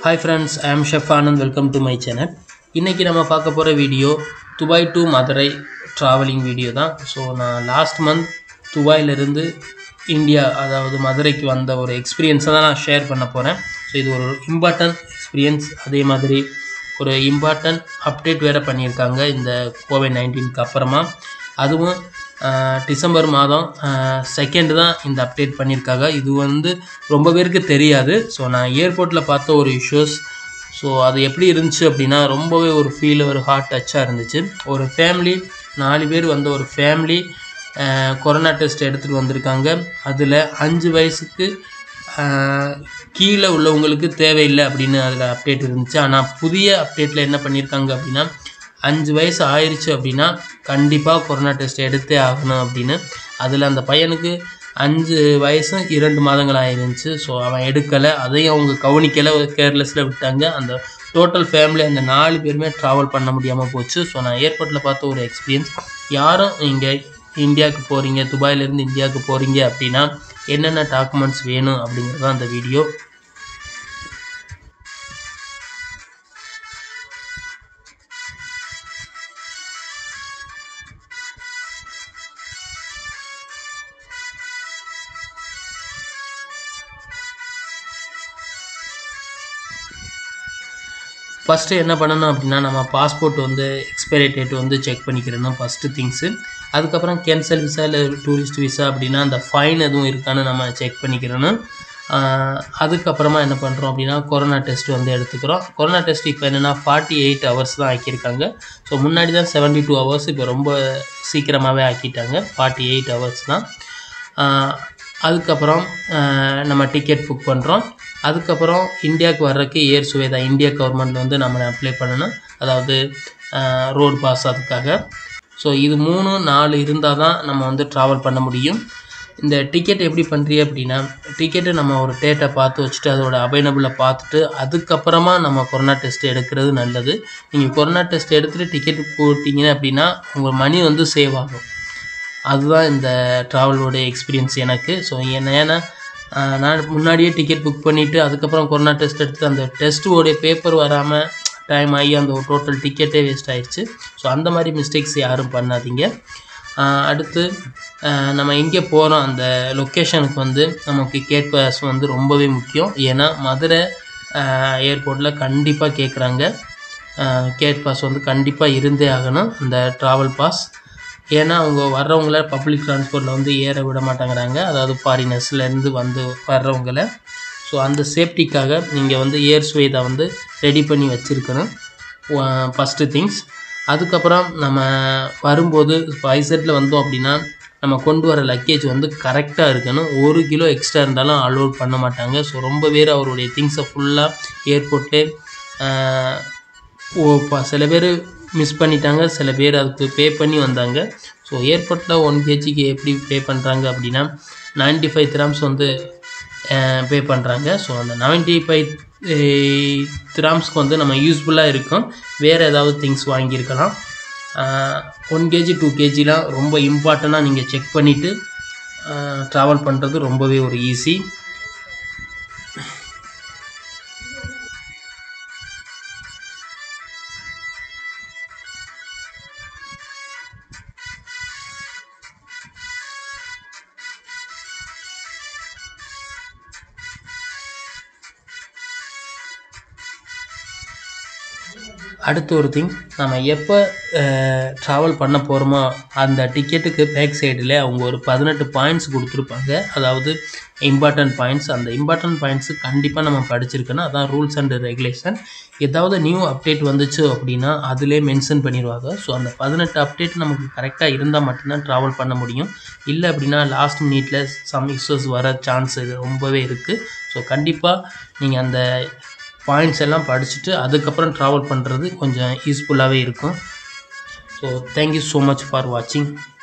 Hi friends, I am Chef Anand. Welcome to my channel. இன்னைக்கு நம்ம பார்க்க போற video Dubai to Madurai travelling video தான். ஸோ நான் லாஸ்ட் மந்த் துபாயில இருந்து இந்தியா அதாவது மதுரைக்கு வந்த ஒரு எக்ஸ்பீரியன்ஸை தான் நான் ஷேர் பண்ண போகிறேன். ஸோ இது ஒரு இம்பார்ட்டன்ட் எக்ஸ்பீரியன்ஸ், அதே மாதிரி ஒரு இம்பார்ட்டன்ட் அப்டேட் வேறு பண்ணியிருக்காங்க இந்த COVID-19க்கு அப்புறமா. அதுவும் டிசம்பர் மாதம் 2 தான் இந்த அப்டேட் பண்ணியிருக்காங்க. இது ரொம்ப பேருக்கு தெரியாது. ஸோ நான் ஏர்போர்ட்டில் பார்த்த ஒரு இஷ்யூஸ். ஸோ அது எப்படி இருந்துச்சு அப்படின்னா, ரொம்பவே ஒரு ஃபீல், ஒரு ஹார்ட் டச்சாக இருந்துச்சு. ஒரு ஃபேமிலி 4 பேர் ஒரு ஃபேமிலி கொரோனா டெஸ்ட் எடுத்துகிட்டு வந்திருக்காங்க. அதில் 5 வயசுக்கு கீழே உள்ளவங்களுக்கு தேவையில்லை அப்படின்னு அதில் அப்டேட் இருந்துச்சு. ஆனால் புதிய அப்டேட்டில் என்ன பண்ணியிருக்காங்க அப்படின்னா, 5 வயசு ஆயிடுச்சு அப்படின்னா கண்டிப்பாக கொரோனா டெஸ்ட் எடுத்தே ஆகணும் அப்படின்னு. அதில் அந்த பையனுக்கு 5 வயசும் 2 மாதங்கள் ஆயிருந்துச்சு. ஸோ அவன் எடுக்கலை, அதையும் அவங்க கவனிக்கலை, கேர்லெஸ்ஸில் விட்டாங்க. அந்த டோட்டல் ஃபேமிலி அந்த 4 பேருமே ட்ராவல் பண்ண முடியாமல் போச்சு. ஸோ நான் ஏர்போர்ட்டில் பார்த்த ஒரு எக்ஸ்பீரியன்ஸ். யாரும் இங்கே இந்தியாவுக்கு போகிறீங்க, துபாயிலேருந்து இந்தியாவுக்கு போகிறீங்க அப்படின்னா என்னென்ன டாக்குமெண்ட்ஸ் வேணும் அப்படிங்கிறது தான் அந்த வீடியோ. ஃபஸ்ட்டு என்ன பண்ணணும் அப்படின்னா, நம்ம பாஸ்போர்ட் எக்ஸ்பைரி டேட் செக் பண்ணிக்கிறணும் ஃபஸ்ட்டு திங்ஸு. அதுக்கப்புறம் கேன்சல் விசா இல்லை டூரிஸ்ட் விசா அப்படின்னா அந்த ஃபைன் எதுவும் இருக்கான்னு நம்ம செக் பண்ணிக்கிறணும். அதுக்கப்புறமா என்ன பண்ணுறோம் அப்படின்னா, கொரோனா டெஸ்ட் எடுத்துக்கிறோம். கொரோனா டெஸ்ட் இப்போ என்னென்னா 48 ஹவர்ஸ் தான் ஆக்கியிருக்காங்க. ஸோ முன்னாடி தான் 72 ஹவர்ஸ், இப்போ ரொம்ப சீக்கிரமாகவே ஆக்கிட்டாங்க. 48 ஹவர்ஸ் தான். அதுக்கப்புறம் நம்ம டிக்கெட் புக் பண்ணுறோம். அதுக்கப்புறம் இந்தியாவுக்கு வர்றதுக்கு ஏர் சுவேதா இந்தியா கவர்மெண்ட் நம்ம அப்ளை பண்ணணும், அதாவது ரோடு பாஸ் அதுக்காக. ஸோ இது 3, 4 இருந்தால் தான் நம்ம ட்ராவல் பண்ண முடியும். இந்த டிக்கெட் எப்படி பண்ணுறீங்க அப்படின்னா, டிக்கெட்டு நம்ம ஒரு டேட்டை பார்த்து வச்சுட்டு அதோட அவைலபிளை பார்த்துட்டு அதுக்கப்புறமா நம்ம கொரோனா டெஸ்ட் எடுக்கிறது நல்லது. நீங்கள் கொரோனா டெஸ்ட் எடுத்துகிட்டு டிக்கெட் போட்டிங்க அப்படின்னா உங்கள் மணி சேவ் ஆகும். அதுதான் இந்த ட்ராவலோடைய எக்ஸ்பீரியன்ஸ் எனக்கு. ஸோ ஏன்னா நான் முன்னாடியே டிக்கெட் புக் பண்ணிவிட்டு அதுக்கப்புறம் கொரோனா டெஸ்ட் எடுத்து அந்த டெஸ்ட்டோடைய பேப்பர் வராமல் டைம் ஆகி அந்த டோட்டல் டிக்கெட்டே வேஸ்ட் ஆகிடுச்சு. ஸோ அந்த மாதிரி மிஸ்டேக்ஸ் யாரும் பண்ணாதீங்க. அடுத்து நம்ம எங்கே போகிறோம் அந்த லொக்கேஷனுக்கு நமக்கு கேட் பாஸ் ரொம்பவே முக்கியம். ஏன்னா மதுரை ஏர்போர்ட்டில் கண்டிப்பாக கேட்குறாங்க. கேட் பாஸ் கண்டிப்பாக இருந்தே ஆகணும், அந்த ட்ராவல் பாஸ். ஏன்னா அவங்க வர்றவங்கள பப்ளிக் ட்ரான்ஸ்போர்ட்டில் ஏற விட மாட்டேங்கிறாங்க, அதாவது ஃபாரினர்ஸ்லேருந்து வர்றவங்கள. ஸோ அந்த சேஃப்டிக்காக நீங்கள் ஏர் சுவேதா ரெடி பண்ணி வச்சுருக்கணும் ஃபஸ்ட்டு திங்ஸ். அதுக்கப்புறம் நம்ம வரும்போது ஐசெட்டில் வந்தோம் அப்படின்னா நம்ம கொண்டு வர லக்கேஜ் கரெக்டாக இருக்கணும். 1 கிலோ எக்ஸ்ட்ரா இருந்தாலும் அலோட் பண்ண மாட்டாங்க. ஸோ ரொம்ப பேர் அவருடைய திங்ஸை ஃபுல்லாக ஏர்போர்ட்டே சில பேர் மிஸ் பண்ணிட்டாங்க, சில பேர் அதுக்கு பே பண்ணி வந்தாங்க. ஸோ ஏர்போர்ட்டில் 1 kgக்கு எப்படி பே பண்ணுறாங்க அப்படின்னா 95 dirhams பே பண்ணுறாங்க. ஸோ அந்த 95 dirhamsக்கு நம்ம யூஸ்ஃபுல்லாக இருக்கும். வேறு ஏதாவது திங்ஸ் வாங்கியிருக்கலாம். 1 kg 2 kgலாம் ரொம்ப இம்பார்ட்டண்ட்டாக நீங்கள் செக் பண்ணிவிட்டு ட்ராவல் பண்ணுறது ரொம்பவே ஒரு ஈஸி. அடுத்து ஒரு திங், நம்ம எப்போ ட்ராவல் பண்ண போகிறோமோ அந்த டிக்கெட்டுக்கு பேக் சைடில் அவங்க ஒரு 18 பாயிண்ட்ஸ் கொடுத்துருப்பாங்க, அதாவது இம்பார்ட்டன்ட் பாயிண்ட்ஸ். அந்த இம்பார்ட்டன்ட் பாயிண்ட்ஸு கண்டிப்பாக நம்ம படிச்சிருக்கணும். அதான் ரூல்ஸ் அண்ட் ரெகுலேஷன். ஏதாவது நியூ அப்டேட் வந்துச்சு அப்படின்னா அதிலே மென்ஷன் பண்ணிடுவாங்க. ஸோ அந்த 18 அப்டேட் நமக்கு கரெக்டாக இருந்தால் மட்டும்தான் ட்ராவல் பண்ண முடியும். இல்லை அப்படின்னா லாஸ்ட் மினிட்ல சம் இஷ்யூஸ் வர சான்ஸ் ரொம்பவே இருக்குது. ஸோ கண்டிப்பாக நீங்கள் அந்த பாயிண்ட்ஸ் எல்லாம் படிச்சுட்டு அதுக்கப்புறம் ட்ராவல் பண்ணுறது கொஞ்சம் யூஸ்ஃபுல்லாகவே இருக்கும். So thank you so much for வாட்சிங்.